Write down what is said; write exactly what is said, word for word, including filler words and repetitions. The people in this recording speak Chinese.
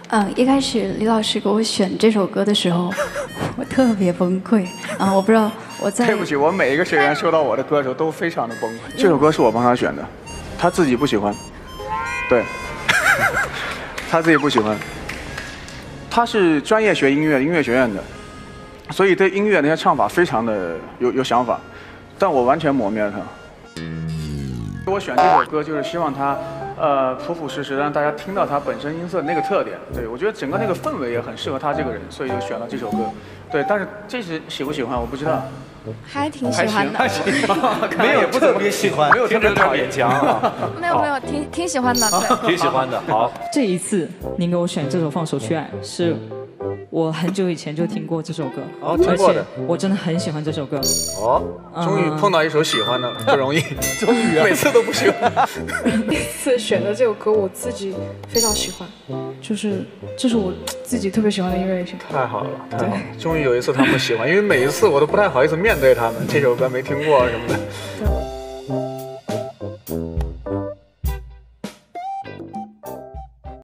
嗯，一开始李老师给我选这首歌的时候，我特别崩溃啊！我不知道我在。 对不起，我每一个学员收到我的歌的时候都非常的崩溃。这首歌是我帮他选的，他自己不喜欢。对，他自己不喜欢。他是专业学音乐，音乐学院的，所以对音乐那些唱法非常的有有想法，但我完全磨灭了他。我选这首歌就是希望他。呃，朴朴实实让大家听到他本身音色的那个特点。对，我觉得整个那个氛围也很适合他这个人，所以就选了这首歌。对，但是这是喜不喜欢我不知道。 还挺喜欢的。 还行， 没有特别喜欢， 没有特别讨厌强啊。 没有没有，挺挺喜欢的。 挺喜欢的。好， 这一次您给我选这首《放手去爱》，是我很久以前就听过这首歌， 哦，听过的。 我真的很喜欢这首歌。 哦，终于碰到一首喜欢的，不容易。终于，每次都不喜欢。 这次选的这首歌我自己非常喜欢，就是这是我自己特别喜欢的音乐类型。 太好了，太好了！终于有一次他们喜欢，因为每一次我都不太好意思面对他们，这首歌没听过什么的。